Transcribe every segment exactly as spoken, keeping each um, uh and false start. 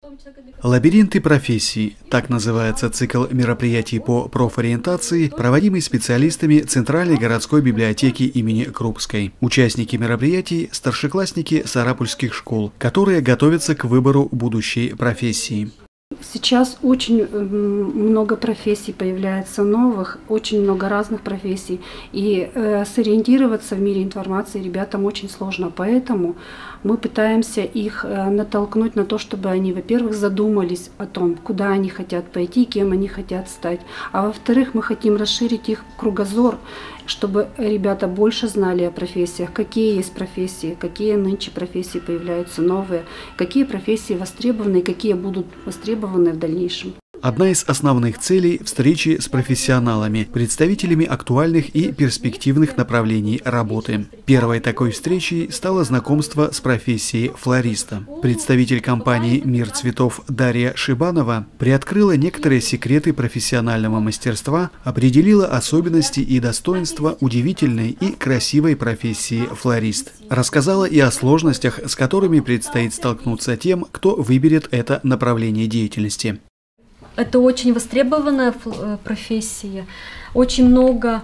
Лабиринты профессий – так называется цикл мероприятий по профориентации, проводимый специалистами Центральной городской библиотеки имени Крупской. Участники мероприятий – старшеклассники сарапульских школ, которые готовятся к выбору будущей профессии. Сейчас очень много профессий появляется новых, очень много разных профессий. И э, сориентироваться в мире информации ребятам очень сложно. Поэтому мы пытаемся их э, натолкнуть на то, чтобы они, во-первых, задумались о том, куда они хотят пойти, кем они хотят стать. А во-вторых, мы хотим расширить их кругозор, чтобы ребята больше знали о профессиях, какие есть профессии, какие нынче профессии появляются новые, какие профессии востребованы и какие будут востребованы в дальнейшем. Одна из основных целей – встречи с профессионалами, представителями актуальных и перспективных направлений работы. Первой такой встречей стало знакомство с профессией флориста. Представитель компании «Мир цветов» Дарья Шибанова приоткрыла некоторые секреты профессионального мастерства, определила особенности и достоинства удивительной и красивой профессии флорист. Рассказала и о сложностях, с которыми предстоит столкнуться тем, кто выберет это направление деятельности. Это очень востребованная профессия, очень много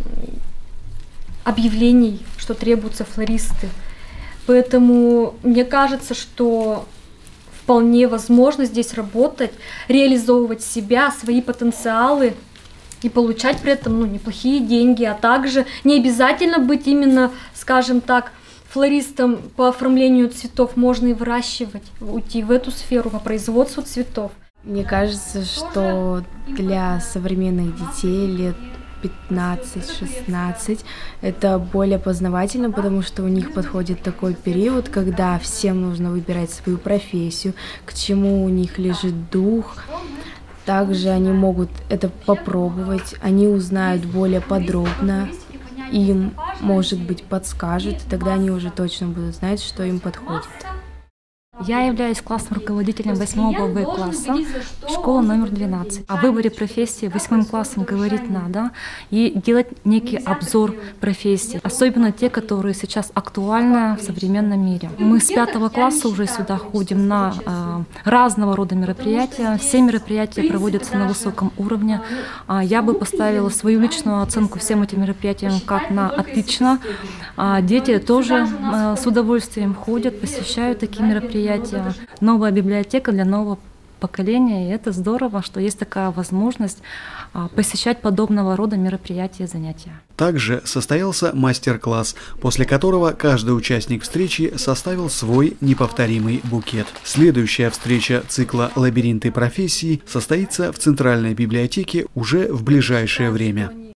объявлений, что требуются флористы. Поэтому мне кажется, что вполне возможно здесь работать, реализовывать себя, свои потенциалы и получать при этом ну, неплохие деньги, а также не обязательно быть именно, скажем так, флористом по оформлению цветов, можно и выращивать, уйти в эту сферу по производству цветов. Мне кажется, что для современных детей лет пятнадцать-шестнадцать это более познавательно, потому что у них подходит такой период, когда всем нужно выбирать свою профессию, к чему у них лежит дух. Также они могут это попробовать, они узнают более подробно, им, может быть, подскажут, и тогда они уже точно будут знать, что им подходит. Я являюсь классным руководителем восьмого Б класса, школа номер двенадцать. О выборе профессии восьмым классом говорить надо и делать некий обзор профессий, особенно те, которые сейчас актуальны в современном мире. Мы с пятого класса уже сюда ходим на э, разного рода мероприятия. Все мероприятия проводятся на высоком уровне. Я бы поставила свою личную оценку всем этим мероприятиям как на отлично. Дети тоже э, с удовольствием ходят, посещают такие мероприятия. Новая библиотека для нового поколения, и это здорово, что есть такая возможность посещать подобного рода мероприятия и занятия. Также состоялся мастер-класс, после которого каждый участник встречи составил свой неповторимый букет. Следующая встреча цикла «Лабиринты профессий» состоится в Центральной библиотеке уже в ближайшее время.